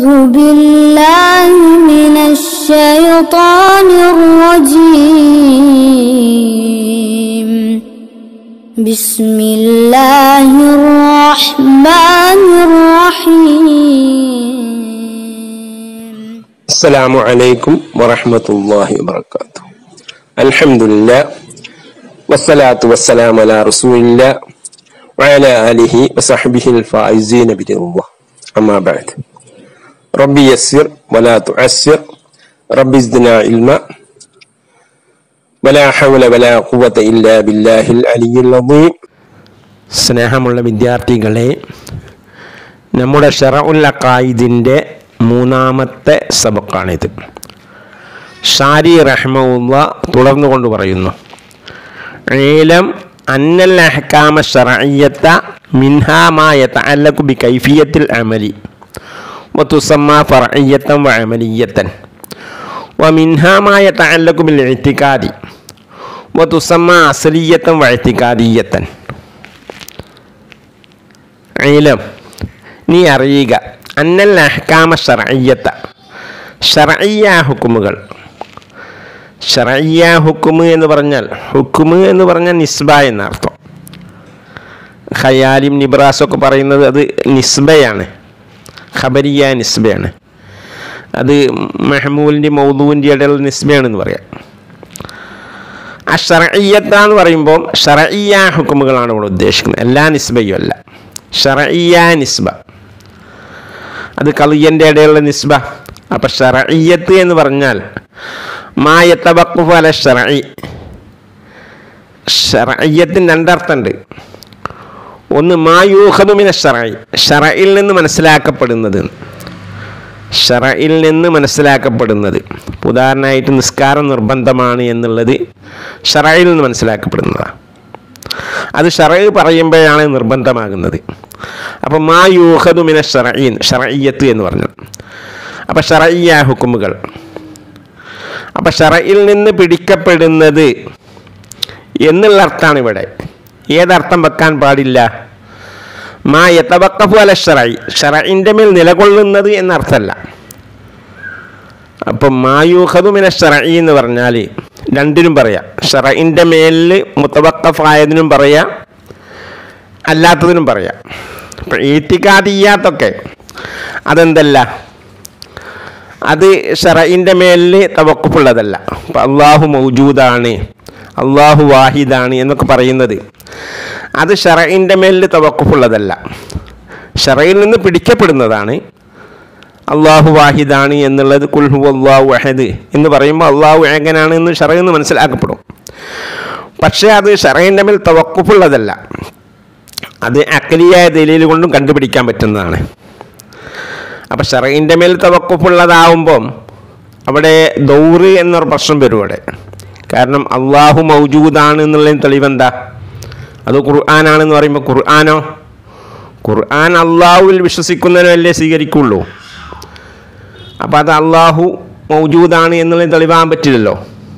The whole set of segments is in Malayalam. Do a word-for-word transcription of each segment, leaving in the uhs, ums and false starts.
أعوذ بالله من الشيطان الرجيم بسم الله الرحمن الرحيم السلام عليكم ورحمة الله وبركاته. الحمد لله والصلاة والسلام على رسول الله وعلى آله وصحبه الفائزين برضا الله. أما بعد، ربي يسر ولا تعسر، ربي زدنا علما، ولا حول ولا قوة إلا بالله العلي العظيم. സ്നേഹമുള്ള വിദ്യാർത്ഥികളെ, നമ്മുടെ ശറഉൽ അഖായിദിൻ്റെ മൂന്നാമത്തെ സബക്കാണിത്. ഷാരി റഹ്മഹുള്ള തുടർന്നു കൊണ്ട് പറയുന്നു, ഇലം അന്നൽ അഹ്കാമ ശർഇയ്യത മിൻഹാ മാ യതഅല്ലഖു ബികൈഫിയത്തിൽ അമലി വതുസമ്മാ ഫർഇയ്യതൻ വഅമലിയ്യതൻ വമിൻഹാ മാ യതഅല്ലഖു ബിൽ ഇഅ്തിഖാദി വതുസമ്മാ അസ്ലിയ്യതൻ വഇഅ്തിഖാദിയ്യതൻ. ഇലം, നീ അറിയുക, അന്നൽ അഹ്കാമ ശർഇയ്യത, ശർഇയ്യ ഹുക്കുമുകൾ. ശർഇയ്യ ഹുക്കുമ് എന്ന് പറഞ്ഞാൽ, ഹുക്കുമ് എന്ന് പറഞ്ഞാൽ നിസ്ബ എന്നർത്ഥം. ഖയാലിം നിബ്രാസൊക്കെ പറയുന്നത് അത് നിസ്ബയാണ്, ഖബരിയ നിസ്ബയാണ്. അത് മഹ്മൂലിൻ്റെ മൗദൂവിൻ്റെ ഇടയിൽ നിസ്ബയാണെന്ന് പറയാം. ആ ശർഇയ്യത്ത എന്ന് പറയുമ്പോൾ ശർഇയ്യ ഹുക്കുമുകളാണ് ഇവിടെ ഉദ്ദേശിക്കുന്നത്, എല്ലാ നിസ്ബയും അല്ല. ശർഇയ്യ നിസ്ബ അത് ഖളിയൻ്റെ ഇടയിലുള്ള നിസ്ബ. അപ്പം ശർഇയ്യത്ത് എന്ന് പറഞ്ഞാൽ മാ യതവഖഫു അല ശർഇ. ശർഇയ്യത്തിന് രണ്ടർത്ഥമുണ്ട്. ഒന്ന് മാ യൂഖദു മിന ശർഇ, ശർഇൽ നിന്ന് മനസ്സിലാക്കപ്പെടുന്നത്. ശർഇൽ നിന്ന് മനസ്സിലാക്കപ്പെടുന്നത് ഉദാഹരണമായിട്ട് നിസ്കാരം നിർബന്ധമാണ് എന്നുള്ളത് ശർഇൽ നിന്ന് മനസ്സിലാക്കപ്പെടുന്നതാണ്. അത് ശർഇ പറയുമ്പോഴാണ് നിർബന്ധമാകുന്നത്. അപ്പം മാ യൂഖദു മിന ശർഇ, ശർഇയ്യത്ത് എന്ന് പറഞ്ഞു. അപ്പം ശർഇയ്യ ഹുക്കുമുകൾ. അപ്പം ശർഇൽ നിന്ന് പിടിക്കപ്പെടുന്നത് എന്നുള്ള അർത്ഥമാണ് ഇവിടെ. ഏതർത്ഥം വെക്കാൻ പാടില്ല? മാ യതവഖഫു അല ശർഇ, ശർഇൻ്റെ മേൽ നിലകൊള്ളുന്നത് എന്നർത്ഥമല്ല. അപ്പം മാ യൂഖദു മിന ശർഇ എന്ന് പറഞ്ഞാൽ രണ്ടിനും പറയാം. ശർഇൻ്റെ മേലിൽ മുതവഖഫായതിനും പറയാം, അല്ലാത്തതിനും പറയാം. അപ്പം ഇഅ്തിഖാദിയ്യാത്തൊക്കെ അതെന്തല്ല, അത് ശർഇൻ്റെ മേലിൽ തവഖുഫുള്ളതല്ല. അപ്പം അള്ളാഹു മൗജൂദാണ്, അള്ളാഹു വാഹിദാണ് എന്നൊക്കെ പറയുന്നത് അത് ശർഇൻ്റെ മേലിൽ തവഖുഫുള്ളതല്ല, ശർഇൽ നിന്ന് പിടിക്കപ്പെടുന്നതാണ്. അള്ളാഹു വാഹിദാണ് എന്നുള്ളത് ഖുൽ ഹുവല്ലാഹു അഹദ് എന്ന് പറയുമ്പോൾ അള്ളാഹു ഏകനാണ് എന്ന് ശർഇൽ നിന്ന് മനസ്സിലാക്കപ്പെടും. പക്ഷേ അത് ശർഇൻ്റെ മേൽ തവഖുഫുള്ളതല്ല, അത് അഖലിയായ ദലീൽ കൊണ്ടും കണ്ടുപിടിക്കാൻ പറ്റുന്നതാണ്. അപ്പം ശർഇൻ്റെ മേൽ തവഖുഫുള്ളതാവുമ്പം അവിടെ ദൗറ് എന്നൊരു പ്രശ്നം വരും അവിടെ. കാരണം അള്ളാഹു മൗജൂദാണ് എന്നുള്ളതിന് തെളിവെന്താ? അത് ഖുർആനാണെന്ന് പറയുമ്പോൾ ഖുർആനോ, ഖുർആൻ അള്ളാഹുവിൽ വിശ്വസിക്കുന്നതിനല്ലേ സ്വീകരിക്കുള്ളൂ. അപ്പം അത് അള്ളാഹു മൗജൂദാണ് എന്നുള്ളതിന് തെളിവാൻ പറ്റില്ലല്ലോ.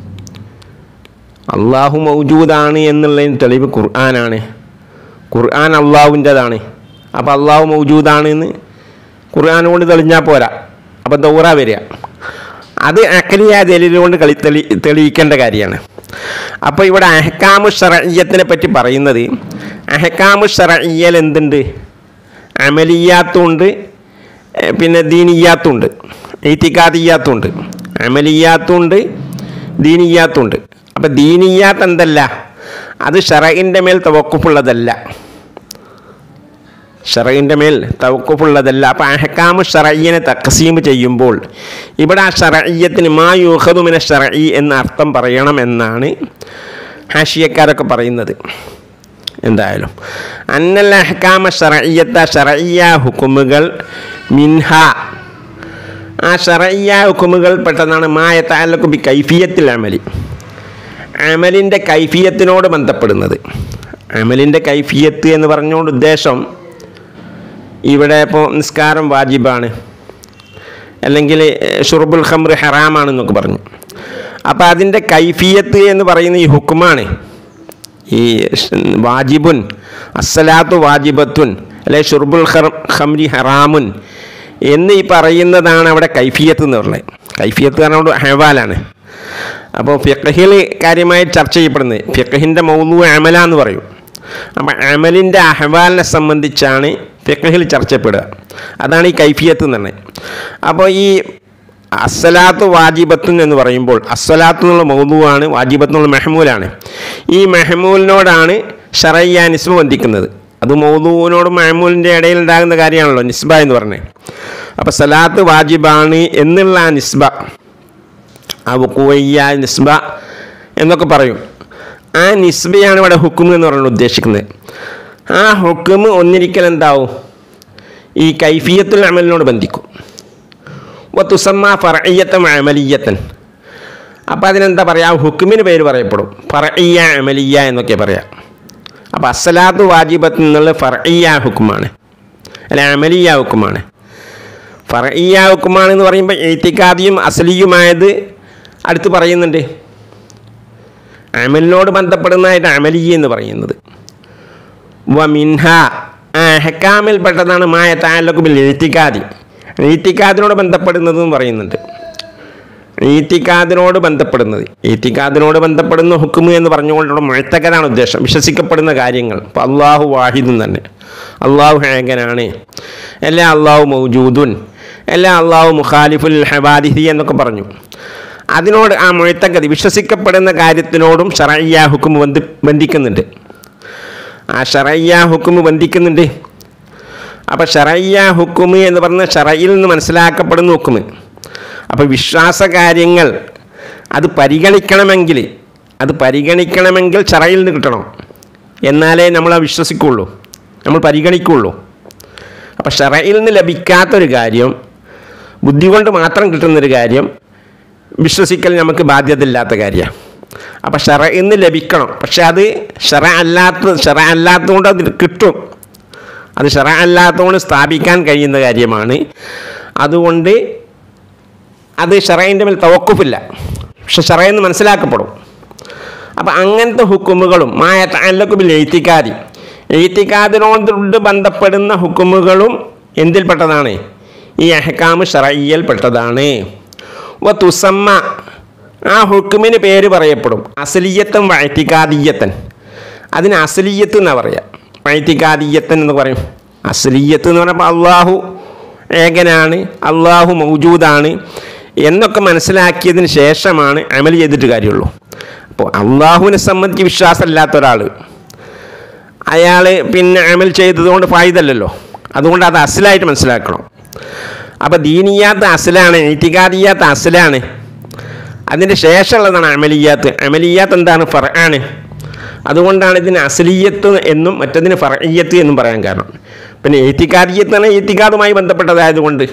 അള്ളാഹു മൗജൂദാണ് എന്നുള്ളതിന് തെളിവ് ഖുർആനാണ്, ഖുർആൻ അള്ളാഹുവിൻ്റെതാണ്. അപ്പം അള്ളാഹു മൗജൂദാണ് എന്ന് ഖുർആൻ കൊണ്ട് തെളിഞ്ഞാൽ പോരാ, അപ്പം ദൗറ വരിക. അത് അഖലിയായ ദലീൽ കൊണ്ട് കളി തെളി തെളിയിക്കേണ്ട കാര്യമാണ്. അപ്പോൾ ഇവിടെ അഹ്കാമു ശർഇയ്യത്തിനെ പറ്റി പറയുന്നത്, അഹ്കാമു ശർഇയ്യയിൽ എന്തുണ്ട്? അമലിയാത്തുണ്ട്, പിന്നെ ദീനിയാത്തുണ്ട്, ഇഅ്തിഖാദിയാത്തുണ്ട്. അമലിയാത്തുണ്ട്, ദീനിയാത്തുണ്ട്. അപ്പം ദീനിയാത്ത് എന്തല്ല, അത് ശർഇൻ്റെ മേൽ തവഖുഫുള്ളതല്ല, ശർഇൻ്റെ മേൽ തവഖുഫുള്ളതല്ല. അപ്പം അഹ്കാമു ശർഇയ്യനെ തഖ്സീം ചെയ്യുമ്പോൾ ഇവിടെ ആ ശർഇയ്യത്തിന് മാ യൂഖദു മിന ശർഇ എന്ന അർത്ഥം പറയണം എന്നാണ് ഹാഷിയക്കാരൊക്കെ പറയുന്നത്. എന്തായാലും അന്നൽ അഹ്കാമ ശർഇയ്യത, ശർഇയ്യ ഹുക്കുമുകൾ, മിൻഹ ആ ശർഇയ്യ ഹുക്കുമുകൾ പെട്ടെന്നാണ് മാ യതഅല്ലഖു ബി കൈഫിയത്തിൽ അമലി, അമലിൻ്റെ കൈഫിയത്തിനോട് ബന്ധപ്പെടുന്നത്. അമലിൻ്റെ കൈഫിയത്ത് എന്ന് പറഞ്ഞുകൊണ്ട് ഉദ്ദേശം ഇവിടെ ഇപ്പോൾ നിസ്കാരം വാജിബാണ്, അല്ലെങ്കിൽ ഷുർബുൽ ഖംർ ഹറാമാണെന്നൊക്കെ പറഞ്ഞു. അപ്പോൾ അതിൻ്റെ കൈഫിയത്ത് എന്ന് പറയുന്ന ഈ ഹുക്കുമാണ്. ഈ വാജിബുൻ, അസ്സലാത്തു വാജിബത്തുൻ, അല്ലെ ഷുർബുൽ ഖംരി ഹറാമുൻ എന്ന് ഈ പറയുന്നതാണ് അവിടെ കൈഫിയത്ത് എന്ന് പറയുന്നത്. കൈഫിയത്ത് പറഞ്ഞുകൊണ്ട് ഹവാലാണ്. അപ്പോൾ ഫിഖ്ഹിൽ കാര്യമായി ചർച്ച ചെയ്യപ്പെടുന്നത് ഫിഖ്ഹിൻ്റെ മൗദൂ അമല എന്ന് പറയും. അപ്പം അമലിൻ്റെ അഹ്വാലിനെ സംബന്ധിച്ചാണ് ഫിഖ്ഹിൽ ചർച്ചപ്പെടുക. അതാണ് ഈ കൈഫിയത്ത് എന്ന് പറഞ്ഞത്. അപ്പോൾ ഈ അസ്സലാത്തു വാജിബത്തുൻ എന്ന് പറയുമ്പോൾ അസ്സലാത്ത് എന്നുള്ള മൗദൂവാണ്, വാജിബത്ത് എന്നുള്ള മെഹ്മൂലാണ്. ഈ മെഹ്മൂലിനോടാണ് ശറയ്യ നിസ്ബ ബന്ധിക്കുന്നത്. അത് മൗദൂവിനോടും മെഹ്മൂലിൻ്റെ ഇടയിൽ ഉണ്ടാകുന്ന കാര്യമാണല്ലോ നിസ്ബ എന്ന് പറഞ്ഞത്. അപ്പോൾ സലാത്ത് വാജിബാണ് എന്നുള്ള ആ നിസ്ബ, ആ വുഖൂഇയ്യ നിസ്ബ എന്നൊക്കെ പറയും. ആ നിസ്ബയാണ് ഇവിടെ ഹുക്കും എന്ന് പറയുന്നത് ഉദ്ദേശിക്കുന്നത്. ആ ഹുക്കും ഒന്നിരിക്കൽ എന്താവും, ഈ കൈഫിയത്തുൽ അമലിനോട് ബന്ധിക്കും. വതുസമ്മ ഫർഇയ്യത്തൻ അമലിയ്യത്തൻ. അപ്പോൾ അതിനെന്താ പറയുക, ഹുക്കുമിന് പേര് പറയപ്പെടും, ഫർഇയ്യ അമലിയ്യ എന്നൊക്കെ പറയാം. അപ്പോൾ അസ്സലാത്തു വാജിബത്ത് എന്നുള്ള ഫർഇയ്യ ഹുക്കുമാണ്, അല്ല അമലിയ്യ ഹുക്കുമാണ്. ഫർഇയ്യ ഹുക്കുമാണെന്ന് പറയുമ്പോൾ ഇത്തിഖാദിയും അസ്ലിയുമായത് അടുത്ത് പറയുന്നുണ്ട്. അമലിനോട് ബന്ധപ്പെടുന്നതായിട്ട് അമലിയ്യ എന്ന് പറയുന്നത്. വ മിൻഹ അഹ്കാമിൽപ്പെട്ടതാണ് മായ തഅല്ലഖു ബിൽ ഇത്തിഖാദി, ഈത്തിക്കാദിനോട് ബന്ധപ്പെടുന്നതെന്ന് പറയുന്നുണ്ട്. ഈത്തിക്കാദിനോട് ബന്ധപ്പെടുന്നത് ഈത്തിക്കാദിനോട് ബന്ധപ്പെടുന്ന ഹുക്കുമ് എന്ന് പറഞ്ഞുകൊണ്ടുള്ള മുഅ്തഖദാണ് ഉദ്ദേശം, വിശ്വസിക്കപ്പെടുന്ന കാര്യങ്ങൾ. അപ്പോൾ അള്ളാഹു വാഹിദുൻ തന്നെ, അള്ളാഹു ഏകനാണ്, എല്ലാ അള്ളാഹു മൗജൂദുൻ, എല്ലാ അള്ളാഹു മുഖാലിഫുൽ ഹവാദിഹി എന്നൊക്കെ പറഞ്ഞു. അതിനോട് ആ മുഅ്തഖദ് വിശ്വസിക്കപ്പെടുന്ന കാര്യത്തിനോടും ശറയ്യ ഹുക്കുമ് ബന്ധി ബന്ധിക്കുന്നുണ്ട് ആ ശറയ്യ ഹുക്കുമ് ബന്ധിക്കുന്നുണ്ട് അപ്പോൾ ശറയ്യ ഹുക്കുമ് എന്ന് പറഞ്ഞാൽ ശറയിൽ നിന്ന് മനസ്സിലാക്കപ്പെടുന്ന ഹുക്കുമ്. അപ്പോൾ വിശ്വാസ കാര്യങ്ങൾ അത് പരിഗണിക്കണമെങ്കിൽ അത് പരിഗണിക്കണമെങ്കിൽ ശറയിൽ നിന്ന് കിട്ടണം, എന്നാലേ നമ്മൾ വിശ്വസിക്കുള്ളൂ, നമ്മൾ പരിഗണിക്കുള്ളൂ. അപ്പോൾ ശറയിൽ നിന്ന് ലഭിക്കാത്തൊരു കാര്യം, ബുദ്ധി കൊണ്ട് മാത്രം കിട്ടുന്നൊരു കാര്യം വിശ്വസിക്കൽ നമുക്ക് ബാധ്യതയില്ലാത്ത കാര്യമാണ്. അപ്പോൾ ശറയിൽ നിന്ന് ലഭിക്കണം, പക്ഷെ അത് ശറ അല്ലാത്ത ശറ അല്ലാത്തതുകൊണ്ട് അത് കിട്ടും, അത് ശറ അല്ലാത്തതുകൊണ്ട് സ്ഥാപിക്കാൻ കഴിയുന്ന കാര്യമാണ്. അതുകൊണ്ട് അത് ശറയിൻ്റെ മേൽ തവക്കുഫില്ല, പക്ഷെ ശറയെന്ന് മനസ്സിലാക്കപ്പെടും. അപ്പം അങ്ങനത്തെ ഹുക്കുമുകളും മായ തഅല്ലഖു ബിൽ ഇത്തിഖാദി, ഇത്തിഖാദിനോട് ബന്ധപ്പെടുന്ന ഹുക്കുമുകളും എന്തിൽപ്പെട്ടതാണ്, ഈ അഹ്കാമ് ശറഇയ്യയിൽപ്പെട്ടതാണ്. വ തുസമ്മ, ആ ഹുക്കുമിന് പേര് പറയപ്പെടും അസ്ലിയ്യത്തൻ വ ഇത്തിഖാദിയ്യത്തൻ. അതിന് അസ്ലിയ്യത്ത് എന്നാണ് പറയുക, ഇത്തിഖാദിയ്യത്തൻ എന്ന് പറയും. അസ്ലിയ്യത്ത് എന്ന് പറയുമ്പോൾ അള്ളാഹു ഏകനാണ്, അള്ളാഹു മൗജൂദാണ് എന്നൊക്കെ മനസ്സിലാക്കിയതിന് ശേഷമാണ് അമൽ ചെയ്തിട്ട് കാര്യമുള്ളൂ. അപ്പോൾ അള്ളാഹുവിനെ സംബന്ധിച്ച് വിശ്വാസമില്ലാത്ത ഒരാൾ അയാൾ പിന്നെ അമൽ ചെയ്തതുകൊണ്ട് ഫായിദല്ലല്ലോ, അതുകൊണ്ട് അത് അസ്ലായിട്ട് മനസ്സിലാക്കണം. അപ്പോൾ ദീനിയാത്ത് അസ്ലാണ്, ഇത്തിഖാദിയാത്ത് അസ്ലാണ്, അതിൻ്റെ ശേഷമുള്ളതാണ് അമലിയാത്ത്. അമലിയാത്ത് എന്താണ്, ഫർആണ്. അതുകൊണ്ടാണ് ഇതിന് അസ്ലിയത്ത് എന്നും മറ്റതിന് ഫർഇയ്യത്ത് എന്നും പറയാൻ കാരണം. പിന്നെ ഇത്തിഖാദിയത്ത് ആണ് ഇത്തിഖാദുമായി ബന്ധപ്പെട്ടതായതുകൊണ്ട്.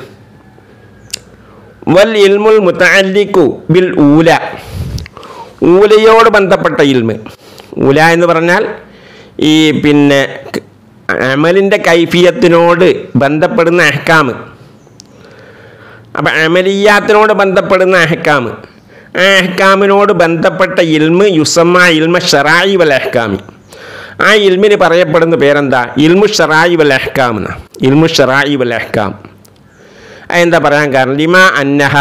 വൽ ഇൽമുൽ മുതഅല്ലിഖു ബിൽ ഊല, ഊലയോട് ബന്ധപ്പെട്ട ഇൽമ്. ഊല എന്ന് പറഞ്ഞാൽ ഈ പിന്നെ അമലിൻ്റെ കൈഫിയത്തിനോട് ബന്ധപ്പെടുന്ന അഹ്കാമ്. അപ്പം അമലിയാത്തിനോട് ബന്ധപ്പെടുന്ന അഹ്കാമ്, ആ അഹ്കാമിനോട് ബന്ധപ്പെട്ട ഇൽമ് യുസമ്മ ഇൽമ ശറായി വൽ അഹ്കാമി. ആ ഇൽമിന് പറയപ്പെടുന്ന പേരെന്താ, ഇൽമു ശറായി വൽ അഹ്കാം എന്നാ. ഇൽമു ശറായി വൽ അഹ്കാം അതെന്താ പറയാൻ കാരണം, ലിമ അന്നഹ,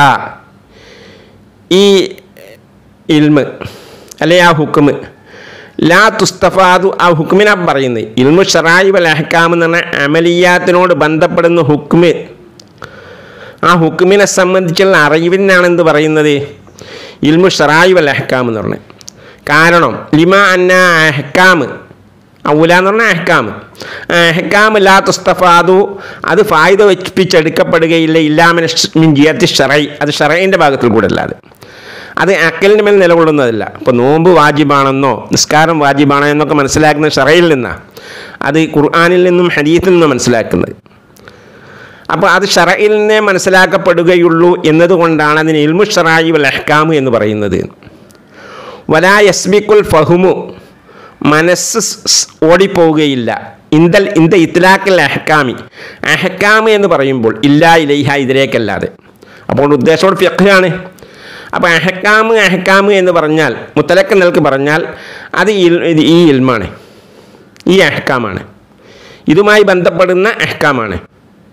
ഈ ഇൽമ് അല്ലെ ആ ഹുക്കുമ്, ലാ തുസ്തഫാദു, ആ ഹുക്കുമിനാ പറയുന്നത്. ഇൽമു ശറായി വൽ അഹ്കാം എന്ന് പറഞ്ഞാൽ അമലിയാത്തിനോട് ബന്ധപ്പെടുന്ന ഹുക്കുമ്, ആ ഹുക്കുമിനെ സംബന്ധിച്ചുള്ള അറിവിനാണ് എന്ത് പറയുന്നത്, ഇൽമു ശറായി വൽ അഹ്കാം എന്ന് പറഞ്ഞത്. കാരണം ലിമ അന്ന അഹ്കാം, ഔല എന്ന് പറഞ്ഞാൽ അഹ്കാം, അഹ്കാം ലാ തുസ്തഫാദു, അത് ഫായിദ വെപ്പിച്ചെടുക്കപ്പെടുകയില്ല ഇല്ലാമിൻ മിൻ ജിഹത്തി ശറഈ, അത് ശറഈൻ്റെ ഭാഗത്തിൽ കൂടെ അല്ലാതെ, അത് അക്കലിൻ്റെ മേൽ നിലകൊള്ളുന്നതല്ല. ഇപ്പോൾ നോമ്പ് വാജിബാണെന്നോ നിസ്കാരം വാജിബാണോ എന്നൊക്കെ മനസ്സിലാക്കുന്നത് ശറഈൽ നിന്നാണ്, അത് ഖുർആനിൽ നിന്നും ഹദീസിൽ നിന്നും മനസ്സിലാക്കുന്നത്. അപ്പോൾ അത് ശറഈൽ നിന്നേ മനസ്സിലാക്കപ്പെടുകയുള്ളൂ എന്നതുകൊണ്ടാണ് അതിന് ഇൽമു ശറായി വൽ അഹ്കാം എന്ന് പറയുന്നത്. വലാ യസ്ബിഖുൽ ഫഹ്മു, മനസ്സ് ഓടിപ്പോവുകയില്ല, ഇന്ദൽ ഇന്ത ഇത്ലാഖിൽ അഹ്കാമി, അഹ്കാം എന്ന് പറയുമ്പോൾ ഇല്ലാ ഇലൈഹ, ഇതിലേക്കല്ലാതെ. അപ്പോൾ ഉദ്ദേശത്തോട് ഫിഖ്ഹാണ്. അപ്പോൾ അഹ്കാം അഹ്കാം എന്ന് പറഞ്ഞാൽ മുത്തലക്ക് നിലക്ക് പറഞ്ഞാൽ അത് ഈ ഇൽമാണ്, ഈ അഹ്കാമാണ്, ഇതുമായി ബന്ധപ്പെടുന്ന അഹ്കാമാണ്.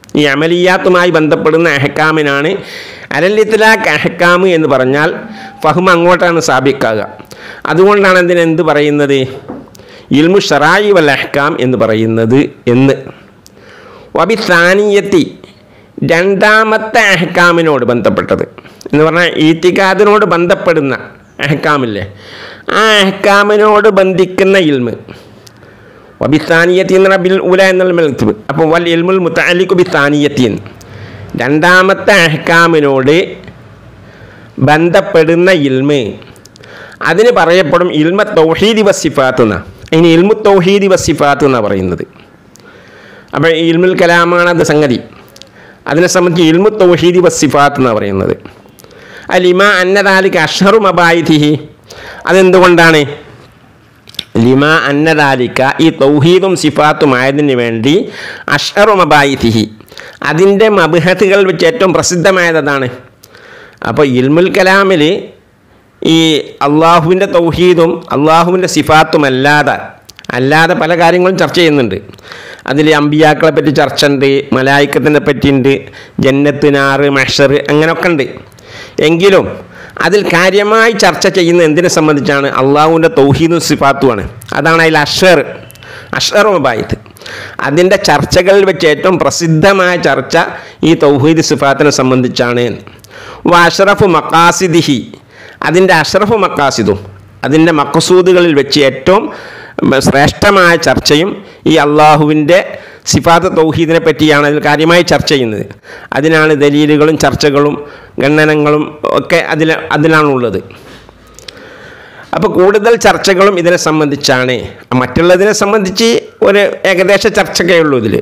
ഈ അമലിയാത്തുമായി ബന്ധപ്പെടുന്ന അഹ്കാമിനാണ് അലൽ ഇത്ലാഖ് അഹ്കാം എന്ന് പറഞ്ഞാൽ ഫഹ്മ് അങ്ങോട്ടാണ് സാബിക്കാകുക. അതുകൊണ്ടാണ് അതിന് എന്ത് പറയുന്നത്, ഇൽമു ശറായി വൽ അഹ്കാം എന്ന് പറയുന്നത് എന്ന്. വബി സാനിയത്തി രണ്ടാമത്തെ അഹ്കാമിനോട് ബന്ധപ്പെട്ടത് എന്ന് പറഞ്ഞാൽ ഈത്തിഖാദിനോട് ബന്ധപ്പെടുന്ന അഹ്കാമില്ലേ, ആ അഹ്കാമിനോട് ബന്ധിക്കുന്ന ഇൽമ്. വബി സാനിയത്തി എന്ന് പറഞ്ഞാൽ ബിൽ ഉല എന്നുള്ള മെൽത്ത്. അപ്പോൾ വൽ ഇൽമുൽ മുതഅല്ലിഖു ബി സാനിയത്തി എന്ന് രണ്ടാമത്തെ അഹ്കാമിനോട് ബന്ധപ്പെടുന്ന ഇൽമ്, അതിന് പറയപ്പെടും ഇൽമ തൗഹീദി വസിഫാത്ത് എന്നാണ്. ഇനി ഇൽമു തൗഹീദി വസിഫാത്ത് എന്നാണ് പറയുന്നത്. അപ്പോൾ ഇൽമുൽ കലാമാണ് അത് സംഗതി. അതിനെ സംബന്ധിച്ച് ഇൽമു തൗഹീദി വസിഫാത്ത് എന്നാണ് പറയുന്നത്. അലിമ അന്നദാലിക അഷ്ഹറു മബായിതിഹി, അതെന്തുകൊണ്ടാണ്? ലിമ അന്നദാലിക ഈ തൗഹീദും സിഫാത്തുമായതിന് വേണ്ടി അഷ്ഹറു മബായിതിഹി അതിൻ്റെ മബ്ഹത്തുകൾ വെച്ച് ഏറ്റവും പ്രസിദ്ധമായതാണ്. അപ്പോൾ ഇൽമുൽ കലാമിൽ ഈ അള്ളാഹുവിൻ്റെ തൗഹീദും അള്ളാഹുവിൻ്റെ സിഫാത്തുമല്ലാതെ അല്ലാതെ പല കാര്യങ്ങളും ചർച്ച ചെയ്യുന്നുണ്ട്. അതിൽ അമ്പിയാക്കളെ പറ്റി ചർച്ച ഉണ്ട്, മലായിക്കത്തിനെ പറ്റിയുണ്ട്, ജന്നത്ത്, നാറ്, മഹ്ശർ അങ്ങനെയൊക്കെ ഉണ്ട്. എങ്കിലും അതിൽ കാര്യമായി ചർച്ച ചെയ്യുന്ന എന്തിനെ സംബന്ധിച്ചാണ്? അള്ളാഹുവിൻ്റെ തൗഹീദും സിഫാത്തുമാണ്. അതാണ് അതിൽ അഷ്ഹർ അഷ്ഹർ മബായിത്ത്. അതിൻ്റെ ചർച്ചകളിൽ വെച്ച് ഏറ്റവും പ്രസിദ്ധമായ ചർച്ച ഈ തൗഹീദ് സിഫാത്തിനെ സംബന്ധിച്ചാണ്. വ അഷ്റഫു മഖാസിദിഹി അതിൻ്റെ അഷ്റഫു മഖാസിദും അതിൻ്റെ മഖ്സൂദുകളിൽ വെച്ച് ഏറ്റവും ശ്രേഷ്ഠമായ ചർച്ചയും ഈ അള്ളാഹുവിൻ്റെ സിഫാത്ത് തൗഹീദിനെ പറ്റിയാണ് അതിൽ കാര്യമായി ചർച്ച ചെയ്യുന്നത്. അതിനാണ് ദലീലുകളും ചർച്ചകളും ഗണനങ്ങളും ഒക്കെ അതിൽ അതിലാണുള്ളത്. അപ്പോൾ കൂടുതൽ ചർച്ചകളും ഇതിനെ സംബന്ധിച്ചാണ്. മറ്റുള്ളതിനെ സംബന്ധിച്ച് ഒരു ഏകദേശ ചർച്ചയൊക്കെ ഉള്ളൂ ഇതിൽ.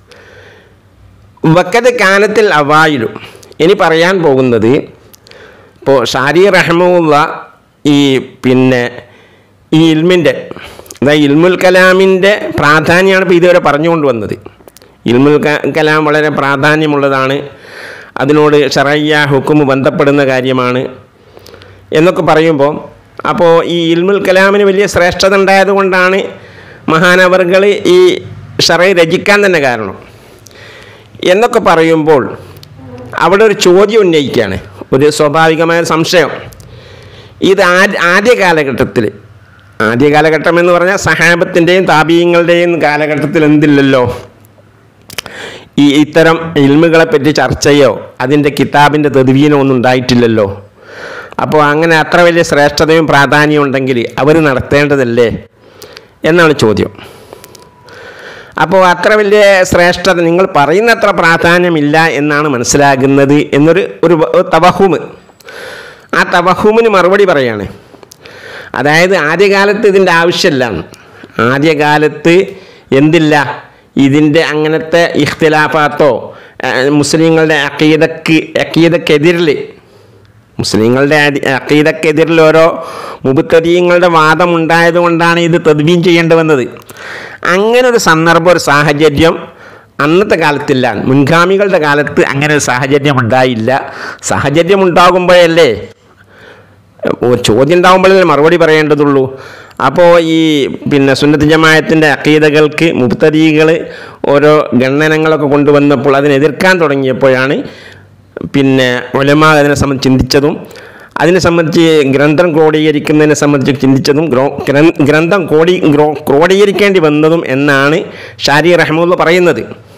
വക്കത് കാനത്തിൽ അവായിലും ഇനി പറയാൻ പോകുന്നത്, ഇപ്പോൾ ഷാരി റഹ്മുള്ള ഈ പിന്നെ ഈ ഇൽമിൻ്റെ അതായത് ഇൽമുൽ കലാമിൻ്റെ പ്രാധാന്യമാണ് ഇപ്പോൾ ഇതുവരെ പറഞ്ഞുകൊണ്ട് വന്നത്. ഇൽമുൽ കലാം വളരെ പ്രാധാന്യമുള്ളതാണ്, അതിനോട് ശറയ്യ ഹുക്കുമ് ബന്ധപ്പെടുന്ന കാര്യമാണ് എന്നൊക്കെ പറയുമ്പോൾ, അപ്പോൾ ഈ ഇൽമുൽ കലാമിന് വലിയ ശ്രേഷ്ഠത ഉണ്ടായതുകൊണ്ടാണ് മഹാനവറുകൾ ഈ ശറഅ് രചിക്കാൻ തന്നെ കാരണം എന്നൊക്കെ പറയുമ്പോൾ അവിടെ ഒരു ചോദ്യം ഉന്നയിക്കുകയാണ്, ഒരു സ്വാഭാവികമായ സംശയം. ഇത് ആദ്യ ആദ്യ കാലഘട്ടത്തിൽ ആദ്യ കാലഘട്ടം എന്ന് പറഞ്ഞാൽ സഹാബത്തിൻ്റെയും താബീങ്ങളുടെയും കാലഘട്ടത്തിൽ എന്തില്ലല്ലോ ഈ ഇത്തരം ഇൽമുകളെ പറ്റി ചർച്ചയോ അതിൻ്റെ കിതാബിൻ്റെ തദ്വീനോ ഒന്നും ഉണ്ടായിട്ടില്ലല്ലോ. അപ്പോൾ അങ്ങനെ അത്ര വലിയ ശ്രേഷ്ഠതയും പ്രാധാന്യവും ഉണ്ടെങ്കിൽ അവർ നടത്തേണ്ടതല്ലേ എന്നാണ് ചോദ്യം. അപ്പോൾ അത്ര വലിയ ശ്രേഷ്ഠത നിങ്ങൾ പറയുന്ന അത്ര പ്രാധാന്യമില്ല എന്നാണ് മനസ്സിലാകുന്നത് എന്നൊരു ഒരു തവഹുമ്. ആ തവഹുമിന് മറുപടി പറയാണ്. അതായത് ആദ്യകാലത്ത് ഇതിൻ്റെ ആവശ്യമില്ല. ആദ്യകാലത്ത് എന്തില്ല, ഇതിൻ്റെ അങ്ങനത്തെ ഇഖ്തിലാഫാത്തോ മുസ്ലിങ്ങളുടെ അഖീദക്ക് അഖീദക്കെതിരിൽ മുസ്ലിങ്ങളുടെ അഖീദക്കെതിരിൽ ഓരോ മുബ്തദീങ്ങളുടെ വാദം ഉണ്ടായതുകൊണ്ടാണ് ഇത് തദ്വീൻ ചെയ്യേണ്ടി വന്നത്. അങ്ങനെ ഒരു സന്ദർഭം, ഒരു സാഹചര്യം അന്നത്തെ കാലത്തില്ല. മുൻഗാമികളുടെ കാലത്ത് അങ്ങനെ ഒരു സാഹചര്യം ഉണ്ടായില്ല. സാഹചര്യം ഉണ്ടാകുമ്പോഴല്ലേ ചോദ്യം ഉണ്ടാകുമ്പോഴല്ലേ മറുപടി പറയേണ്ടതുള്ളൂ. അപ്പോൾ ഈ പിന്നെ സുന്നത്ത് ജമാഅത്തിൻ്റെ അഖീദകൾക്ക് മുബ്തദീകൾ ഓരോ ഗണനങ്ങളൊക്കെ കൊണ്ടുവന്നപ്പോൾ അതിനെ എതിർക്കാൻ തുടങ്ങിയപ്പോഴാണ് പിന്നെ ഉലമാ അതിനെ സംബന്ധിച്ച് ചിന്തിച്ചതും അതിനെ സംബന്ധിച്ച് ഗ്രന്ഥം ക്രോഡീകരിക്കുന്നതിനെ സംബന്ധിച്ച് ചിന്തിച്ചതും ഗ്രന്ഥം ക്രോഡീ ക്രോഡീകരിക്കേണ്ടി വന്നതും എന്നാണ് ഷാരി റഹ്മുള്ള പറയുന്നത്.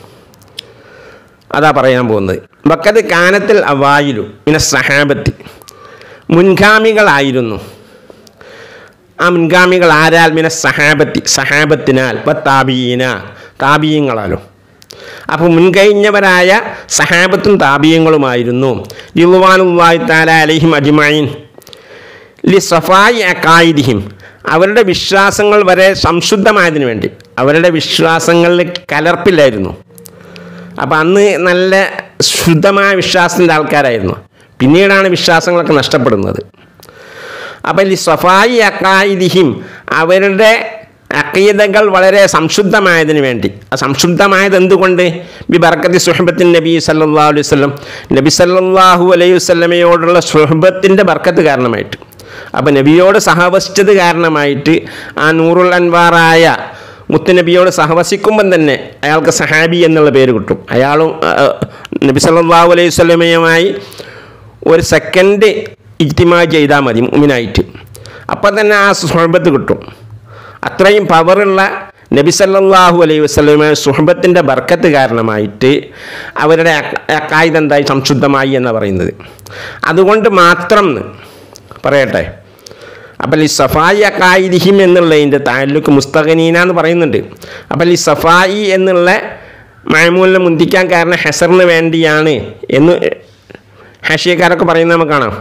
അതാ പറയാൻ പോകുന്നത്. വഖദ് കാനത്തിൽ അവായിലു മിന സഹാബത്തി മുൻഗാമികളായിരുന്നു. ആ മുൻഗാമികൾ ആരാൽ? മിന സഹാബത്തി സഹാബത്തിനാൽ വ താബീന താബീയങ്ങളാലും. അപ്പോൾ മുൻകഴിഞ്ഞവരായ സഹാബത്തും താബീയങ്ങളുമായിരുന്നു റിദ്വാനുല്ലാഹി തആല അലൈഹിം അജ്മഈൻ ലി സഫായി അഖായിദിഹിം അവരുടെ വിശ്വാസങ്ങൾ വരെ സംശുദ്ധമായതിനു വേണ്ടി. അവരുടെ വിശ്വാസങ്ങളിൽ കലർപ്പില്ലായിരുന്നു. അപ്പോൾ അന്ന് നല്ല ശുദ്ധമായ വിശ്വാസത്തിൻ്റെ ആൾക്കാരായിരുന്നു. പിന്നീടാണ് വിശ്വാസങ്ങളൊക്കെ നഷ്ടപ്പെടുന്നത്. അപ്പോൾ ലി സഫായി അഖായിദിഹിം അവരുടെ അഖീദകൾ വളരെ സംശുദ്ധമായതിനു വേണ്ടി. ആ സംശുദ്ധമായത് എന്തുകൊണ്ട്? ബി ബർക്കത്തി സുഹബത്തിൻ നബി സല്ലല്ലാഹു അലൈഹി വസല്ലം നബി സല്ലല്ലാഹു അലൈഹി വസല്ലമയോടുള്ള സുഹബത്തിൻ്റെ ബർക്കത്ത് കാരണമായിട്ട്. അപ്പോൾ നബിയോട് സഹവസിച്ചത് കാരണമായിട്ട് ആ നൂറുൽ അൻവാറായ മുത്തുനബിയോട് സഹവസിക്കുമ്പം തന്നെ അയാൾക്ക് സഹാബി എന്നുള്ള പേര് കിട്ടും. അയാളും നബി സല്ലല്ലാഹു അലൈഹി വസല്ലമയുമായി ഒരു സെക്കൻഡ് ഇജ്തിമാ ചെയ്താൽ മതി മുഅ്മിനായിട്ട്, അപ്പം തന്നെ ആ സുഹബത്ത് കിട്ടും. അത്രയും പവറുള്ള നബി സല്ലല്ലാഹു അലൈഹി വസല്ലമ സുഹബത്തിൻ്റെ ബർക്കത്ത് കാരണമായിട്ട് അവരുടെ അഖായിദ് എന്തായി സംശുദ്ധമായി എന്നാണ് പറയുന്നത്. അതുകൊണ്ട് മാത്രം പറയട്ടെ. അപ്പം ഈ സഫായി അഖായിദിഹിം എന്നുള്ളതിൻ്റെ താലൂക്ക് മുസ്തഗനീന എന്ന് പറയുന്നുണ്ട്. അപ്പം ഈ സഫായി എന്നുള്ള മഅമൂലിനെ മുന്തിക്കാൻ കാരണം ഹസറിന് വേണ്ടിയാണ് എന്ന് ഹഷിയക്കാരൊക്കെ പറയുന്നത് നമുക്ക് കാണാം.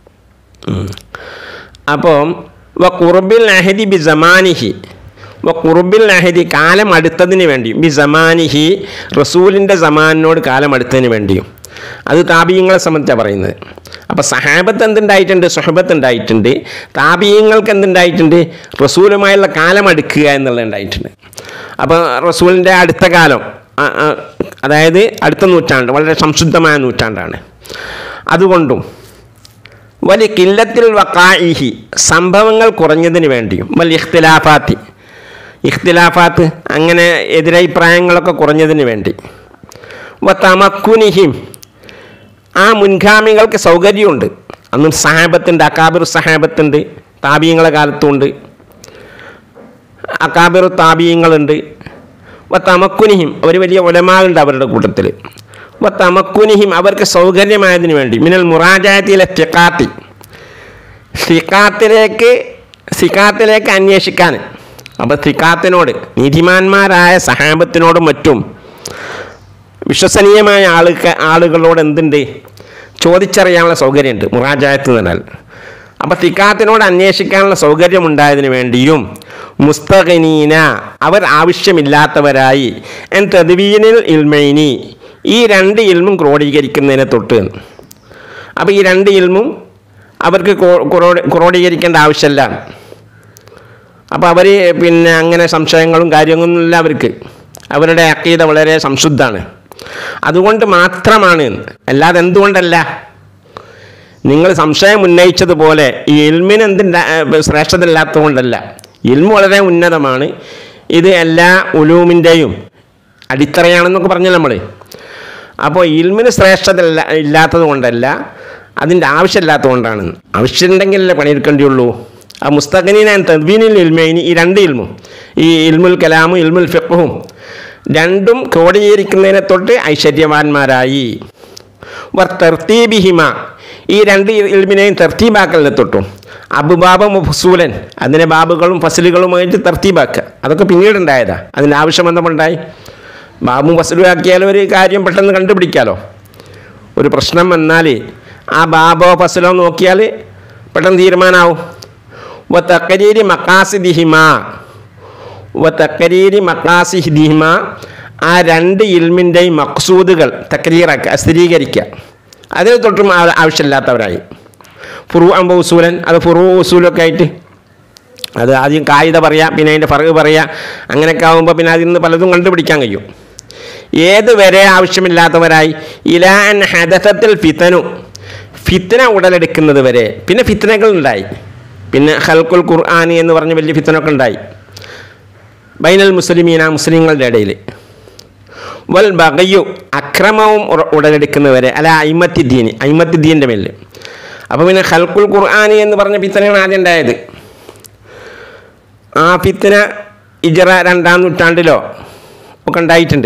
അപ്പം വ ഖുർബിൽ അഹദി ബി സമാനിഹി, വ ഖുർബിൽ അഹദി കാലം അടുത്തതിന് വേണ്ടിയും, ബി സമാനിഹി റസൂലിൻ്റെ സമാനിനോട് കാലം അടുത്തതിന് വേണ്ടിയും. അത് താബീയങ്ങളെ സംബന്ധിച്ചാണ് പറയുന്നത്. അപ്പോൾ സഹാബത്ത് എന്തുണ്ടായിട്ടുണ്ട്? സുഹബത്ത് ഉണ്ടായിട്ടുണ്ട്. താബീയങ്ങൾക്ക് എന്തുണ്ടായിട്ടുണ്ട്? റസൂലുമായുള്ള കാലം അടുക്കുക എന്നുള്ളത് ഉണ്ടായിട്ടുണ്ട്. അപ്പോൾ റസൂലിൻ്റെ അടുത്ത കാലം, അതായത് അടുത്ത നൂറ്റാണ്ട് വളരെ സംശുദ്ധമായ നൂറ്റാണ്ടാണ്. അതുകൊണ്ടും വലിയ കില്ലത്തിൽ വഖാഇഹി സംഭവങ്ങൾ കുറഞ്ഞതിന് വേണ്ടിയും, വലിയ ഇഖ്തിലാഫാത്തി ഇഖ്തിലാഫാത്ത് അങ്ങനെ എതിരഭിപ്രായങ്ങളൊക്കെ കുറഞ്ഞതിന് വേണ്ടി, വ തമക്കുനിഹിം ആ മുൻഗാമികൾക്ക് സൗകര്യമുണ്ട്. അന്നും സഹാബത്തുണ്ട്, അക്കാബിർ സഹാബത്തുണ്ട്, താബീയങ്ങളെ കാലത്തുണ്ട്, അക്കാബിർ താബീയങ്ങളുണ്ട്. വ തമക്കുനിഹിം അവർ വലിയ ഉലമാവുണ്ട് അവരുടെ കൂട്ടത്തിൽ. വ തമക്കുനിഹിം അവർക്ക് സൗകര്യമായതിനു വേണ്ടി, മിനൽ മുറാജാത്തിലെ സിഖാത്തി സിഖാത്തിലേക്ക് സിഖാത്തിലേക്ക് അന്വേഷിക്കാൻ. അപ്പോൾ സിഖാത്തിനോട്, നീതിമാന്മാരായ സഹാബത്തിനോടും മറ്റും വിശ്വസനീയമായ ആളുക ആളുകളോട് എന്തുണ്ട്? ചോദിച്ചറിയാനുള്ള സൗകര്യമുണ്ട് മുറാജാത്ത് എന്ന് പറഞ്ഞാൽ. അപ്പോൾ സിഖാത്തിനോട് അന്വേഷിക്കാനുള്ള സൗകര്യമുണ്ടായതിനു വേണ്ടിയും, മുസ്തഗനീന അവർ ആവശ്യമില്ലാത്തവരായി, എൻ തദ്വീനിൽ ഇൽമൈനി ഈ രണ്ട് ഇൽമും ക്രോഡീകരിക്കുന്നതിനെ തൊട്ട്. അപ്പോൾ ഈ രണ്ട് ഇൽമും അവർക്ക് ക്രോഡീകരിക്കേണ്ട ആവശ്യമില്ല. അപ്പോൾ അവർ പിന്നെ അങ്ങനെ സംശയങ്ങളും കാര്യങ്ങളൊന്നുമില്ല അവർക്ക്. അവരുടെ അഖീദ വളരെ സംശുദ്ധമാണ്. അതുകൊണ്ട് മാത്രമാണ്, അല്ലാതെ എന്തുകൊണ്ടല്ല. നിങ്ങൾ സംശയം ഉന്നയിച്ചതുപോലെ ഈ ഇൽമിന് എന്തിൻ്റെ ശ്രേഷ്ഠത ഇല്ലാത്തതുകൊണ്ടല്ല. ഇൽമു വളരെ ഉന്നതമാണ്. ഇത് എല്ലാ ഉലൂമിൻ്റെയും അടിത്തറയാണെന്നൊക്കെ പറഞ്ഞാൽ നമ്മൾ. അപ്പോൾ ഇൽമിന് ശ്രേഷ്ഠത ഇല്ല ഇല്ലാത്തത് കൊണ്ടല്ല, അതിൻ്റെ ആവശ്യമില്ലാത്തത് കൊണ്ടാണ്. ആവശ്യമുണ്ടെങ്കിലല്ലേ പണിയെടുക്കേണ്ടിയുള്ളൂ. ആ മുസ്തഖനീന തദ്വീനിൽ ഇൽമൈനി ഈ രണ്ട് ഇൽമും, ഈ ഇൽമുൽ കലാമും ഇൽമുൽ ഫിഖ്ഹും രണ്ടും ക്രോഡീകരിക്കുന്നതിനെ തൊട്ട് ഐശ്വര്യവാന്മാരായി. വർ തർത്തീബിഹിമ ഈ രണ്ട് ഇൽമിനെയും തർത്തീബാക്കലിനെ തൊട്ടും. അബുബാബ ഫസൂലൻ അതിൻ്റെ ബാബുകളും ഫസലുകളുമായിട്ട് തർത്തീബാക്കുക. അതൊക്കെ പിന്നീടുണ്ടായതാ. അതിൻ്റെ ആവശ്യം എന്തുണ്ടായി? ബാബും ഫസലും ആക്കിയാലും ഒരു കാര്യം പെട്ടെന്ന് കണ്ടുപിടിക്കാമല്ലോ. ഒരു പ്രശ്നം വന്നാൽ ആ ബാബോ ഫസലോ നോക്കിയാൽ പെട്ടെന്ന് തീരുമാനമാവും. വ തഖരീരി മഖാസിദിഹിമ വ തഖരീരി മഖാസിദിഹിമ ആ രണ്ട് ഇൽമിൻ്റെയും മഖ്സൂദുകൾ തക്രീറാക്കുക, സ്ഥിരീകരിക്കുക. അതിന് തൊട്ടും ആവശ്യമില്ലാത്തവരായി. ഫുറൂ അമ്പ ഉസൂലൻ അത് ഫുറൂ ഉസൂലൊക്കെ ആയിട്ട് അത് ആദ്യം കായിക പറയാം, പിന്നെ അതിൻ്റെ ഫർഖ് പറയാം. അങ്ങനെയൊക്കെ ആകുമ്പോൾ പിന്നെ അതിൽ നിന്ന് പലതും കണ്ടുപിടിക്കാൻ കഴിയും. ഏതുവരെ ആവശ്യമില്ലാത്തവരായി? ഇലാൻ ഹദസത്തിൽ ഫിതനു ഫിത്ന ഉടലെടുക്കുന്നത് വരെ. പിന്നെ ഫിത്നകൾ ഉണ്ടായി. പിന്നെ ഖൽഖുൽ ഖുർആനി എന്ന് പറഞ്ഞ വലിയ ഫിത്നൊക്കെ ഉണ്ടായി ബൈനൽ മുസ്ലിമീന മുസ്ലിങ്ങളുടെ ഇടയിൽ. വൽ ബഗയു അക്രമവും ഉടലെടുക്കുന്നവരെ അല്ല അയിമത്തിദ്ദീൻ അയിമത്തിദ്ദീൻ്റെ മേലിൽ. അപ്പോൾ പിന്നെ ഖൽഖുൽ ഖുർആനി എന്ന് പറഞ്ഞ ഫിത്നയാണ് ആദ്യം ഉണ്ടായത്. ആ ഫിത്ന ഇജ്റ രണ്ടാം നൂറ്റാണ്ടിലോ ഒക്കെ ഉണ്ടായിട്ടുണ്ട്.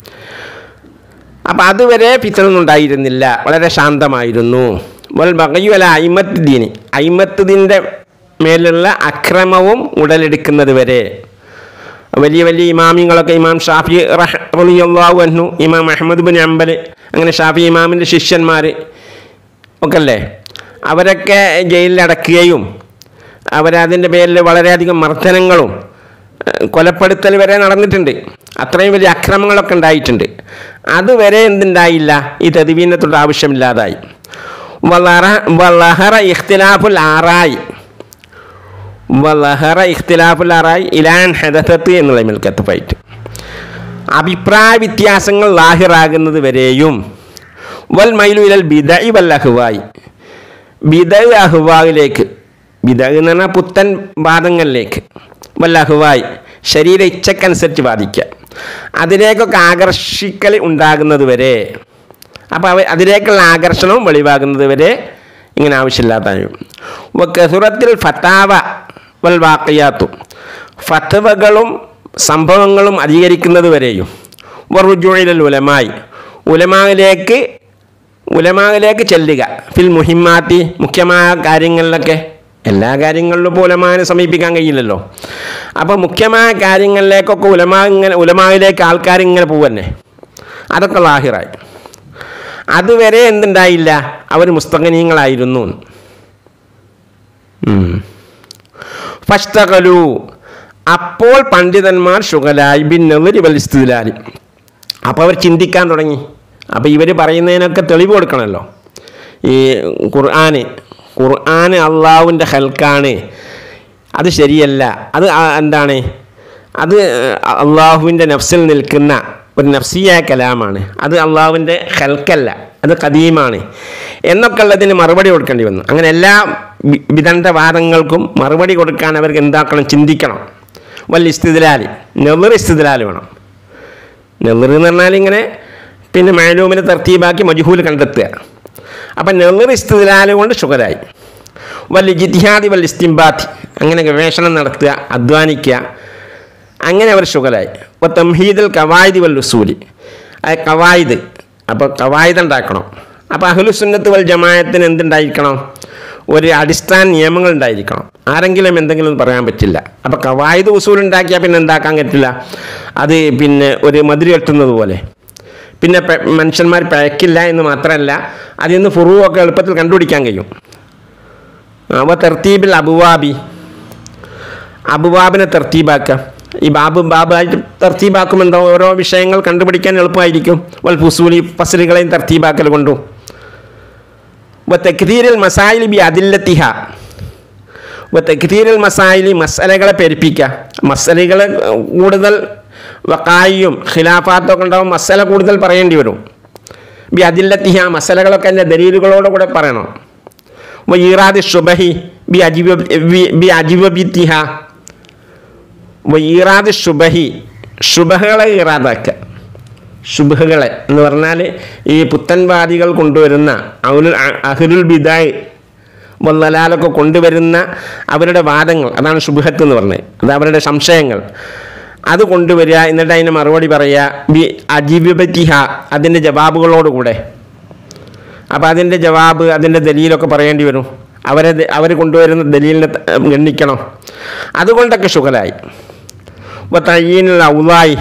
അപ്പം അതുവരെ ഫിത്നൊന്നും ഉണ്ടായിരുന്നില്ല, വളരെ ശാന്തമായിരുന്നു. വൽ ബഗയു അല്ല അയിമത്തുദ്ദീൻ അയിമത്തുദ്ദീൻ്റെ മേലുള്ള അക്രമവും ഉടലെടുക്കുന്നത് വരെ. വലിയ വലിയ ഇമാമിങ്ങളൊക്കെ ഇമാം ഷാഫി റളിയല്ലാഹു അൻഹു, ഇമാം അഹ്മദ് ബിൻ ഹംബൽ, അങ്ങനെ ഷാഫി ഇമാമിൻ്റെ ശിഷ്യന്മാർ ഒക്കെ അല്ലേ, അവരൊക്കെ ജയിലിലടക്കുകയും അവരതിൻ്റെ പേരിൽ വളരെയധികം മർദ്ദനങ്ങളും കൊലപ്പെടുത്തൽ വരെ നടന്നിട്ടുണ്ട്. അത്രയും വലിയ അക്രമങ്ങളൊക്കെ ഉണ്ടായിട്ടുണ്ട്. അതുവരെ എന്തുണ്ടായില്ല? ഈ തദ്വീനത്തോട് ആവശ്യമില്ലാതായി. വലഹറ ഇഖ്തിലാഫുൽ ആറായി വലഹറ ഇഖ്തിലാഫുൽ ആറായി ഇലാൻ ഹദസത്ത് എന്നുള്ള മിൽക്കത്തുമായിട്ട് അഭിപ്രായ വ്യത്യാസങ്ങൾ ലാഹിറാകുന്നത് വരെയും. വൽ മൈലു ഇലൽ ബിദഇ വൽ അഹ്വായി ബിദഅ് അഹ്വായിലേക്ക്, ബിദഅ് എന്ന് പറഞ്ഞാൽ പുത്തൻ വാദങ്ങളിലേക്ക്, വൽ അഹ്വായി ശരീര ഇച്ഛക്കനുസരിച്ച് ബാധിക്കുക. അതിലേക്കൊക്കെ ആകർഷിക്കൽ ഉണ്ടാകുന്നത് വരെ, അപ്പോൾ അവ അതിലേക്കുള്ള ആകർഷണവും വെളിവാകുന്നത് വരെ ഇങ്ങനെ ആവശ്യമില്ലാത്ത കസുറത്തിൽ ഫത്താവ വൽ വാഖിയാത്തു, ഫത്വകളും സംഭവങ്ങളും അധികരിക്കുന്നത് വരെയും വറുജുഇലൽ ഉലമായി, ഉലമാവിലേക്ക് ഉലമാവിലേക്ക് ചെല്ലുക, ഫിൽ മുഹിമ്മാത്തി, മുഖ്യമായ കാര്യങ്ങളിലൊക്കെ. എല്ലാ കാര്യങ്ങളിലും ഇപ്പോൾ ഉലമാവിനെ സമീപിക്കാൻ കഴിയില്ലല്ലോ. അപ്പോൾ മുഖ്യമായ കാര്യങ്ങളിലേക്കൊക്കെ ഉലമാ ഇങ്ങനെ ഉലമാവിലേക്ക് ആൾക്കാരിങ്ങനെ പോവന്നെ, അതൊക്കെ ലാഹിറായി. അതുവരെ എന്തുണ്ടായില്ല, അവർ മുസ്തഖനീങ്ങളായിരുന്നു. ഫസ്തഖലു, അപ്പോൾ പണ്ഡിതന്മാർ ശുഗലായി ബിൻ നളരി വൽ ഇസ്തിദ്ലാലി, അപ്പോൾ അവർ ചിന്തിക്കാൻ തുടങ്ങി. അപ്പോൾ ഇവർ പറയുന്നതിനൊക്കെ തെളിവ് കൊടുക്കണമല്ലോ. ഈ ഖുർആന് ഖുർആന് അള്ളാഹുവിൻ്റെ ഹൽക്കാണ്, അത് ശരിയല്ല, അത് എന്താണ്, അത് അള്ളാഹുവിൻ്റെ നഫ്സിൽ നിൽക്കുന്ന ഒരു നഫ്സിയായ കലാമാണ്, അത് അള്ളാഹുവിൻ്റെ ഹൽക്കല്ല, അത് ഖദീമാണ് എന്നൊക്കെ ഉള്ളതിന് മറുപടി കൊടുക്കേണ്ടി വന്നു. അങ്ങനെ എല്ലാ വിദണ്ഡവാദങ്ങൾക്കും മറുപടി കൊടുക്കാൻ അവർക്ക് എന്താക്കണം, ചിന്തിക്കണം. വൽ ഇസ്തിദ്ലാലി, നെളിർ ഇസ്തിദ്ലാൽ വേണം. നെളിർ എന്ന് പറഞ്ഞാൽ ഇങ്ങനെ പിന്നെ മഅലൂമിനെ തർത്തീബാക്കി മജ്ഹൂൽ കണ്ടെത്തുക. അപ്പം നെളിർ ഇസ്തിദ്ലാൽ കൊണ്ട് ശുഗലായി. വൽ ഇജ്തിഹാദി വൽ ഇസ്തിംബാത്തി, അങ്ങനെ ഗവേഷണം നടത്തുക, അധ്വാനിക്കുക, അങ്ങനെ അവർ ശുഗലായി. അപ്പോൾ തംഹീദുൽ ഖവായിദ് വൽ ഉസൂലി, അത് ഖവായിദ്, അപ്പോൾ ഖവായിദ് ഉണ്ടാക്കണം. അപ്പോൾ അഹ്ലുസുന്നത്ത് വൽ ജമാഅത്തിന് എന്തുണ്ടായിരിക്കണം, ഒരു അടിസ്ഥാന നിയമങ്ങൾ ഉണ്ടായിരിക്കണം. ആരെങ്കിലും എന്തെങ്കിലും പറയാൻ പറ്റില്ല. അപ്പോൾ ഖവായിദ് ഉസൂൽ ഉണ്ടാക്കിയാൽ പിന്നെ എന്താക്കാൻ പറ്റില്ല, അത് പിന്നെ ഒരു മതിരി കെട്ടുന്നത് പോലെ. പിന്നെ മനുഷ്യന്മാർ പഴക്കില്ല എന്ന് മാത്രമല്ല, അതിൽ നിന്ന് ഫുറൂവൊക്കെ എളുപ്പത്തിൽ കണ്ടുപിടിക്കാൻ കഴിയും. അപ്പോൾ തെർത്തീബിൽ അബുവാബി, അബുവാബിനെ തെർത്തീബാക്കുക. ഈ ബാബ് ബാബായിട്ട് തർത്തീബാക്കുമെന്തോ ഓരോ വിഷയങ്ങൾ കണ്ടുപിടിക്കാൻ എളുപ്പമായിരിക്കും. വൽ ഫുസൂലി, ഫസ്ലുകളെയും തർത്തീബാക്കൽ കൊണ്ടും. വ തക്തീരിൽ മസായിലി ബി അദില്ലത്തിഹ, വ തക്തീരിൽ മസായിലി, മസലകളെ പെരുപ്പിക്കുക. മസലകൾ കൂടുതൽ വഖായിയും ഖിലാഫാത്തൊക്കെ ഉണ്ടാവും, മസല കൂടുതൽ പറയേണ്ടി വരും. ബി അദില്ലത്തിഹ, മസലകളൊക്കെ എൻ്റെ ദലീലുകളോട് കൂടെ പറയണം. വ ഈറാദി ശുബഹി ബി അജിബ ബി അജിബിത്തിഹ, ഈറാദ് ശുബഹി, ശുബഹകളെ ഈറാദാക്കുക. ശുബഹകളെ എന്ന് പറഞ്ഞാൽ ഈ പുത്തൻവാദികൾ കൊണ്ടുവരുന്ന അഹ്ലുൽ അഹ്ലുൽ ബിദായ് വല്ലലാലൊക്കെ കൊണ്ടുവരുന്ന അവരുടെ വാദങ്ങൾ, അതാണ് ശുബഹത്ത് എന്ന് പറഞ്ഞത്. അത് അവരുടെ സംശയങ്ങൾ, അത് കൊണ്ടുവരിക, എന്നിട്ട് അതിന് മറുപടി പറയുക. ബി അജിബിത്തിഹ, അതിൻ്റെ ജവാബുകളോടുകൂടെ. അപ്പോൾ അതിൻ്റെ ജവാബ്, അതിൻ്റെ ദലീലൊക്കെ പറയേണ്ടി വരും. അവരെ അവർ കൊണ്ടുവരുന്ന ദലീലിനെ ഗണ്ണിക്കണം. അതുകൊണ്ടൊക്കെ ശുഗലായി. തയ്യീനുള്ള ഔലായി,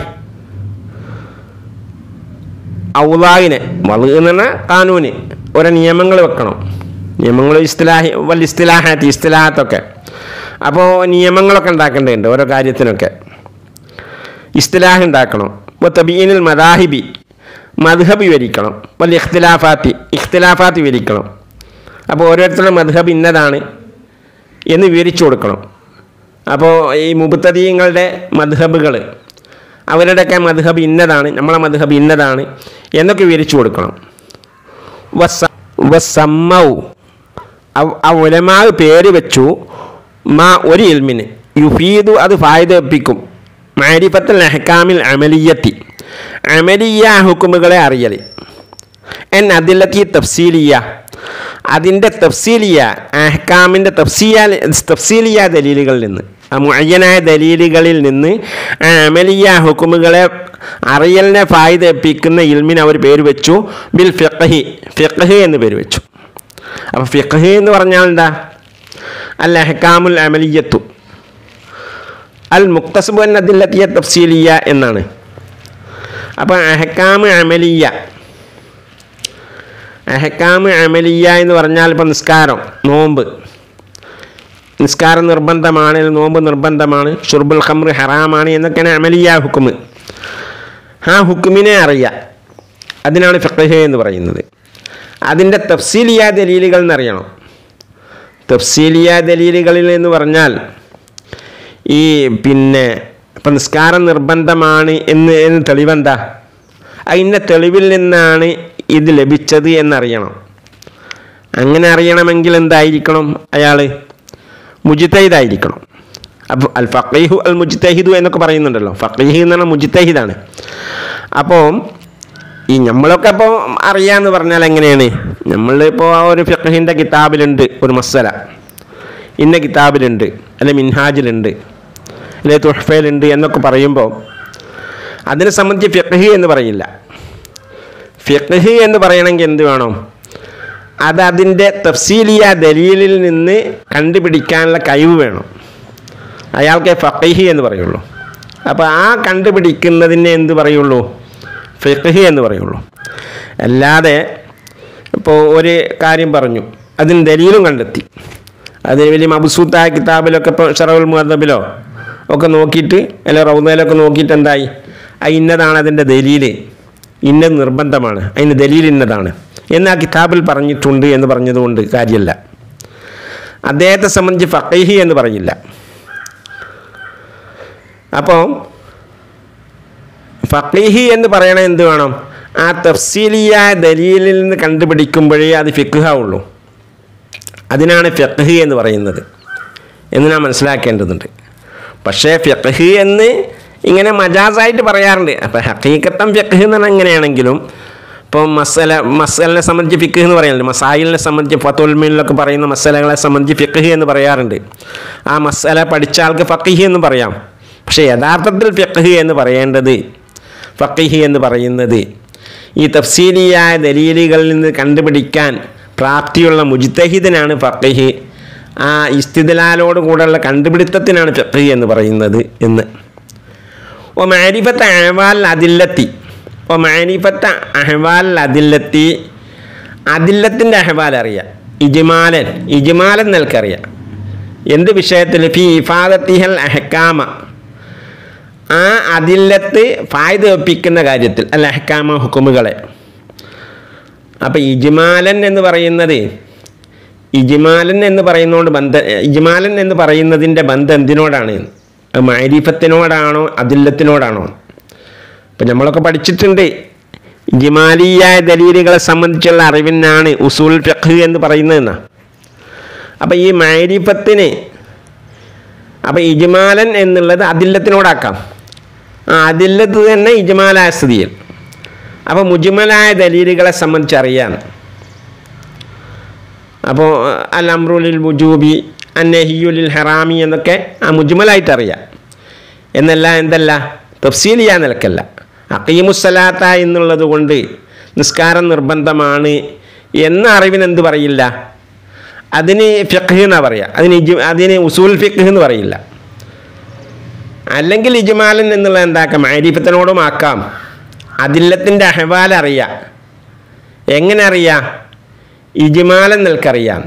ഔലായിനെ വള് എന്ന് പറഞ്ഞാൽ കാനൂന്, ഓരോ നിയമങ്ങൾ വെക്കണം. നിയമങ്ങൾ ഇസ്തിലാഹി വൽ ഇസ്തിലാഹാത്തി, ഇസ്തിലാഹത്തൊക്കെ. അപ്പോൾ നിയമങ്ങളൊക്കെ ഉണ്ടാക്കേണ്ടതുണ്ട് ഓരോ കാര്യത്തിനൊക്കെ. ഇസ്തിലാഹ് ഉണ്ടാക്കണം. ഇപ്പോൾ തബീനിൽ മദാഹിബി, മദ്ഹബ് വിവരിക്കണം. വൽ ഇഖ്തിലാഫാത്തി, ഇഖ്തിലാഫാത്ത് വിവരിക്കണം. അപ്പോൾ ഓരോരുത്തരുടെ മദ്ഹബ് ഇന്നതാണ് എന്ന് വിവരിച്ചു കൊടുക്കണം. അപ്പോൾ ഈ മുബ്തദീങ്ങളുടെ മദ്ഹബുകൾ, അവരുടെയൊക്കെ മദ്ഹബ് ഇന്നതാണ്, നമ്മളെ മദ്ഹബ് ഇന്നതാണ് എന്നൊക്കെ വിവരിച്ചു കൊടുക്കണം. വസ വസമ്മൗ, ആ ഉലമാവ് പേര് വെച്ചു, മാ ഒരു ഇൽമിന്, യുഫീദു, അത് ഫായിദ വെപ്പിക്കും, മാരിഫത്തുൽ അഹ്കാമിൽ അമലിയത്തി, അമലിയ ഹുക്കുമുകളെ അറിയൽ, എൻ അതില്ലത്തി തഫ്സീലിയ, അതിൻ്റെ തഫ്സീലിയ അഹ്കാമിൻ്റെ തഫ്സീയ തഫ്സീലിയ ദലീലുകളിൽ നിന്ന്, ആ മുഅയ്യനായ ദലീലുകളിൽ നിന്ന് അമലിയ ഹുക്കുമുകളെ അറിയലിനെ ഫായിദ എപ്പിക്കുന്ന ഇൽമിന് അവർ പേര് വെച്ചു ബിൽ ഫിഖ്ഹി, ഫിഖ്ഹ് എന്ന് പേര് വെച്ചു. അപ്പോൾ ഫിഖ്ഹ് എന്ന് പറഞ്ഞാൽ എന്താ, അൽ അഹ്കാമുൽ അമലിയത്തു അൽ മുക്തസബു അൻ അദില്ലത്തിയ തഫ്സീലിയ എന്നാണ്. അപ്പോൾ അഹ്കാം അമലിയ, അഹ്കാം അമലിയ എന്ന് പറഞ്ഞാൽ ഇപ്പം നിസ്കാരം, നോമ്പ്, നിസ്കാരം നിർബന്ധമാണ്, നോമ്പ് നിർബന്ധമാണ്, ഷുർബുൽ ഖംർ ഹറാമാണ് എന്നൊക്കെയാണ് അമലിയ ഹുക്കുമ്. ആ ഹുക്കുമിനെ അറിയാം, അതിനാണ് ഫിഖ്ഹ് എന്ന് പറയുന്നത്. അതിൻ്റെ തഫ്സീലിയ ദലീലുകൾ എന്നറിയണം. തഫ്സീലിയ ദലീലുകളിൽ എന്ന് പറഞ്ഞാൽ ഈ പിന്നെ ഇപ്പം നിസ്കാരം നിർബന്ധമാണ് എന്ന് എന്ന് തെളിവെന്താ, അതിൻ്റെ തെളിവിൽ നിന്നാണ് ഇത് ലഭിച്ചത് എന്നറിയണം. അങ്ങനെ അറിയണമെങ്കിൽ എന്തായിരിക്കണം, അയാൾ മുജ്തഹിദായിരിക്കണം. അപ്പോൾ അൽ ഫഖീഹു അൽ മുജ്തഹിദു എന്നൊക്കെ പറയുന്നുണ്ടല്ലോ. ഫഖീഹ് എന്ന് പറഞ്ഞാൽ മുജ്തഹിദാണ്. അപ്പോൾ ഈ നമ്മളൊക്കെ അപ്പോൾ അറിയാമെന്ന് പറഞ്ഞാൽ എങ്ങനെയാണ്? നമ്മളിപ്പോൾ ആ ഒരു ഫിഖ്ഹിൻ്റെ കിതാബിലുണ്ട് ഒരു മസ്അല, ഇന്ന കിതാബിലുണ്ട്, അല്ലെ മിൻഹാജിലുണ്ട്, അല്ലെ തുഹ്ഫയിലുണ്ട് എന്നൊക്കെ പറയുമ്പോൾ അതിനെ സംബന്ധിച്ച് ഫിഖ്ഹ് എന്ന് പറയില്ല. ഫിഖ്ഹ് എന്ന് പറയണമെങ്കിൽ എന്ത് വേണം? അത് അതിൻ്റെ തഫ്സീലിയ ദലീലിൽ നിന്ന് കണ്ടുപിടിക്കാനുള്ള കഴിവ് വേണം. അയാൾക്ക് ഫഖീഹ് എന്ന് പറയുള്ളൂ. അപ്പോൾ ആ കണ്ടുപിടിക്കുന്നതിനെ എന്ത് പറയുള്ളൂ? ഫിഖ്ഹ് എന്ന് പറയുള്ളൂ. അല്ലാതെ ഇപ്പോൾ ഒരു കാര്യം പറഞ്ഞു, അതിന് ദലീലും കണ്ടെത്തി, അതിന് വലിയ മബ്സൂത്തായ കിതാബിലൊക്കെ ഇപ്പോൾ ശറഹുൽ മുഹദ്ദബിലോ ഒക്കെ നോക്കിയിട്ട് അല്ല റൗദയിലൊക്കെ നോക്കിയിട്ട് എന്തായി, ആ ഇന്നതാണ് അതിൻ്റെ ദലീല്, ഇന്നത് നിർബന്ധമാണ്, അതിന് ദലീൽ ഇന്നതാണ് എന്ന് ആ കിതാബിൽ പറഞ്ഞിട്ടുണ്ട് എന്ന് പറഞ്ഞതുകൊണ്ട് കാര്യമല്ല. അദ്ദേഹത്തെ സംബന്ധിച്ച് ഫഖീഹ് എന്ന് പറയില്ല. അപ്പോൾ ഫഖീഹ് എന്ന് പറയണത് എന്ത് വേണം? ആ തഫ്സീലിയായ ദലീലിൽ നിന്ന് കണ്ടുപിടിക്കുമ്പോഴേ അത് ഫിഖ്ഹാവുള്ളൂ. അതിനാണ് ഫിഖ്ഹ് എന്ന് പറയുന്നത് എന്ന് നാം മനസ്സിലാക്കേണ്ടതുണ്ട്. പക്ഷേ ഫിഖ്ഹ് എന്ന് ഇങ്ങനെ മജാസായിട്ട് പറയാറുണ്ട്. അപ്പോൾ ഹഖീഖത്തൻ ഫിഖ്ഹ് എന്ന് പറഞ്ഞാൽ എങ്ങനെയാണെങ്കിലും ഇപ്പോൾ മസല മസലിനെ സംബന്ധിച്ച് ഫിഖ്ഹ് എന്ന് പറയാറുണ്ട്. മസായിലിനെ സംബന്ധിച്ച് ഫത്തുൽ മീനിലൊക്കെ പറയുന്ന മസലകളെ സംബന്ധിച്ച് ഫിഖ്ഹ് എന്ന് പറയാറുണ്ട്. ആ മസല പഠിച്ച ആൾക്ക് ഫഖീഹ് എന്ന് പറയാം. പക്ഷേ യഥാർത്ഥത്തിൽ ഫിഖ്ഹ് എന്ന് പറയേണ്ടത്, ഫഖീഹ് എന്ന് പറയുന്നത് ഈ തഫ്സീലിയായ ദലീലുകളിൽ നിന്ന് കണ്ടുപിടിക്കാൻ പ്രാപ്തിയുള്ള മുജ്തഹിദിനാണ് ഫഖീഹ്. ആ ഇസ്തിദ്ലാലോട് കൂടെയുള്ള കണ്ടുപിടുത്തത്തിനാണ് ഫിഖ്ഹ് എന്ന് പറയുന്നത് എന്ന്. ഒ മാരിഫത്ത് അഹ്വാൽ അദില്ലത്തി, ഒ മാരിഫത്ത് അഹ്വാൽ അദില്ലത്തി, അദില്ലത്തിൻ്റെ അഹ്വാൽ അറിയാം. ഇജ്മാലൻ, ഇജ്മാലൻ നിൽക്കറിയാം. എന്ത് വിഷയത്തിൽ? ഫി ഇഫാദത്തിഹൽ അഹ്കാമ, ആ അതില്ലത്ത് ഫായിദ ഒപ്പിക്കുന്ന കാര്യത്തിൽ, അല്ല അഹ്കാമ ഹുക്കുമുകളെ. അപ്പോൾ ഇജ്മാലൻ എന്ന് പറയുന്നത്, ഇജ്മാലൻ എന്ന് പറയുന്നതുകൊണ്ട് ബന്ധം, ഇജ്മാലൻ എന്ന് പറയുന്നതിൻ്റെ ബന്ധം എന്തിനോടാണ്? മഅരിഫത്തിനോടാണോ അതില്ലത്തിനോടാണോ? ഇപ്പം നമ്മളൊക്കെ പഠിച്ചിട്ടുണ്ട്, ഇജ്മാലിയായ ദലീലുകളെ സംബന്ധിച്ചുള്ള അറിവിനാണ് ഉസൂൽ ഫിഖ്ഹ് എന്ന് പറയുന്നതെന്നാണ്. അപ്പം ഈ മഅരിഫത്തിന്, അപ്പം ഇജ്മാലൻ എന്നുള്ളത് അതില്ലത്തിനോടാക്കാം. ആ അതില്ലത്ത് തന്നെ ഇജ്മാലായ സ്ഥിതിയിൽ. അപ്പോൾ മുജ്മലായ ദലീലുകളെ സംബന്ധിച്ചറിയാൻ, അപ്പോൾ അൽ അംറുലിൽ വുജൂബി അന്നഹിയുലിൽ ഹറാമി എന്നൊക്കെ ആ മുജ്മലായിട്ട് അറിയാം. എന്നല്ല എന്തല്ല തഫ്സീലിയ നിലക്കല്ല. അഖീമുസ്സലാത്ത എന്നുള്ളത് കൊണ്ട് നിസ്കാരം നിർബന്ധമാണ് എന്ന അറിവിന് എന്ത് പറയില്ല? അതിന് ഫിഖ്ഹ് എന്നാണ് പറയുക. അതിന് ഇജ് അതിന് ഉസൂൽ ഫിഖ്ഹ് എന്ന് പറയില്ല. അല്ലെങ്കിൽ ഇജ്മാലൻ എന്നുള്ളത് എന്താക്കാം? മഅരിഫത്തിനോടും ആക്കാം. അതില്ലത്തിൻ്റെ അഹ്വാൽ അറിയാം. എങ്ങനെ അറിയാം? ഇജ്മാലൻ നിൽക്കറിയാം.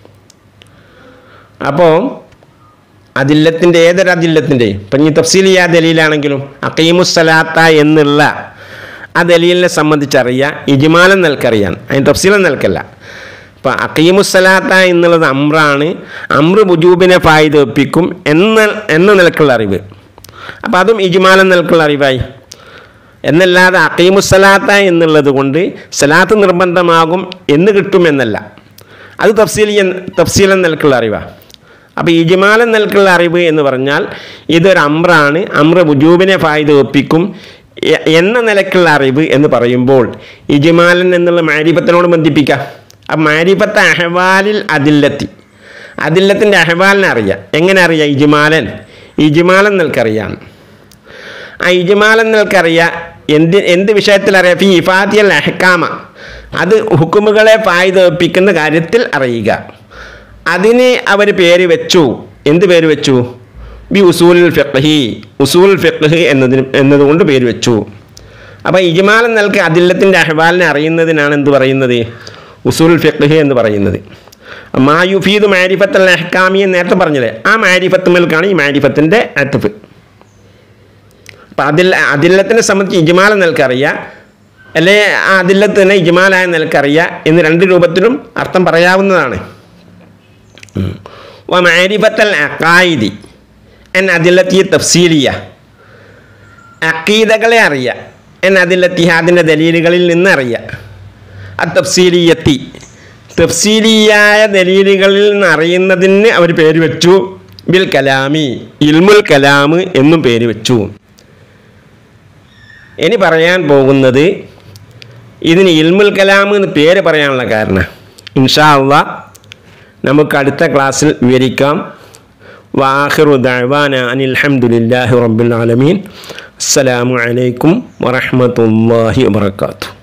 അപ്പോൾ അതില്ലത്തിൻ്റെ ഏതൊരു അതില്ലത്തിൻ്റെ, ഇപ്പം ഈ തഫ്സീലിയ ദലീലാണെങ്കിലും അഖീമുസ്സലാത്ത എന്നുള്ള ആ ദലീലിനെ സംബന്ധിച്ചറിയാം. ഇജ്മാലൻ നിൽക്കറിയാം, അതിന് തഫ്സീലൻ നിൽക്കല്ല. ഇപ്പം അഖീമുസ്സലാത്ത എന്നുള്ളത് അമ്രാണ്. അമ്ര വുജൂബിനെ ഫായിദ ഒപ്പിക്കും എന്ന എന്ന നിലക്കുള്ള അറിവ്. അപ്പം അതും ഇജ്മാലൻ നിലക്കുള്ള അറിവായി. എന്നല്ലാതെ അഖീമുസ്സലാത്ത എന്നുള്ളത് കൊണ്ട് സലാത്ത് നിർബന്ധമാകും എന്ന് കിട്ടുമെന്നല്ല. അത് തഫ്സീലിയ തഫ്സീലൻ നിലക്കുള്ള അറിവാണ്. അപ്പോൾ ഇജ്മാലൻ നിലക്കുള്ള അറിവ് എന്ന് പറഞ്ഞാൽ ഇതൊരു അമ്രാണ്, അമ്ര വുജൂബിനെ ഫായിദ ഒപ്പിക്കും എന്ന നിലക്കുള്ള അറിവ് എന്ന് പറയുമ്പോൾ ഇജ്മാലൻ എന്നുള്ള മഅരിഫത്തിനോട് ബന്ധിപ്പിക്കാം. ആ മഅരിഫത്ത് അഹ്വാലിൽ അതില്ലത്തി, അതില്ലത്തിൻ്റെ അഹ്വാലിനെ അറിയാം. എങ്ങനെ അറിയാം? ഇജ്മാലൻ, ഇജ്മാലൻ നിൽക്കറിയാം. ആ ഇജ്മാലൻ നിൽക്കറിയാം. എന്ത് എന്ത് വിഷയത്തിലറിയാം? ഫി ഇഫാദിയൽ അഹ്കാമ, അത് ഹുക്കുമുകളെ ഫായിദ ഒപ്പിക്കുന്ന കാര്യത്തിൽ അറിയുക. അതിന് അവർ പേര് വെച്ചു. എന്ത് പേര് വെച്ചു? ബി ഉസൂലുൽ ഫിഖ്ഹി, ഉസൂൽ ഫിഖ്ഹ് എന്നതിന് എന്നതുകൊണ്ട് പേര് വെച്ചു. അപ്പോൾ ഇജ്മാലൻ നൽകി അതില്ലത്തിൻ്റെ അഹ്വാലിനെ അറിയുന്നതിനാണ് എന്ത് പറയുന്നത്? ഉസൂൽ ഫിഖ്ഹ് എന്ന് പറയുന്നത്. മാ യുഫീദു മഅരിഫത്തുൽ അഹ്കാമി എന്ന് നേരത്തെ പറഞ്ഞത്, ആ മഅരിഫത്ത് മേൽക്കാണ് ഈ മഅരിഫത്തിൻ്റെ അത്ഫ്. അപ്പം അതിൽ അതില്ലത്തിനെ സംബന്ധിച്ച് ഇജ്മാലൻ നിൽക്കറിയാം, അല്ലെ ആ അതില്ലത്ത് തന്നെ ഇജ്മാലായ നിൽക്കറിയാം എന്ന് രണ്ട് രൂപത്തിലും അർത്ഥം പറയാവുന്നതാണ്. വ മഅരിഫത്തുൽ അഖായിദി എൻ അതില്ലത്തി തഫ്സീലിയ, അഖീദകളെ അറിയാം. എൻ അതില്ലത്തി അതിൻ്റെ ദലീലുകളിൽ നിന്ന് അറിയാം. അത് തഫ്സീലിയത്തി, തഫ്സീലിയായ ദലീലുകളിൽ നിന്ന് അറിയുന്നതിന് അവർ പേര് വെച്ചു ബിൽ കലാമി ഇൽമുൽ കലാം എന്നും പേര് വെച്ചു. ഇനി പറയാൻ പോകുന്നത് ഇതിന് ഇൽമുൽ കലാം എന്ന് പേര് പറയാനുള്ള കാരണം ഇൻഷാ അല്ലാഹ് നമുക്ക് അടുത്ത ക്ലാസ്സിൽ വിവരിക്കാം. വആഖിറു ദഅവാന അനിൽ ഹംദുലില്ലാഹി റബ്ബിൽ ആലമീൻ. അസ്സലാമു അലൈക്കും വറഹ്മത്തുള്ളാഹി വബറകാതുഹു.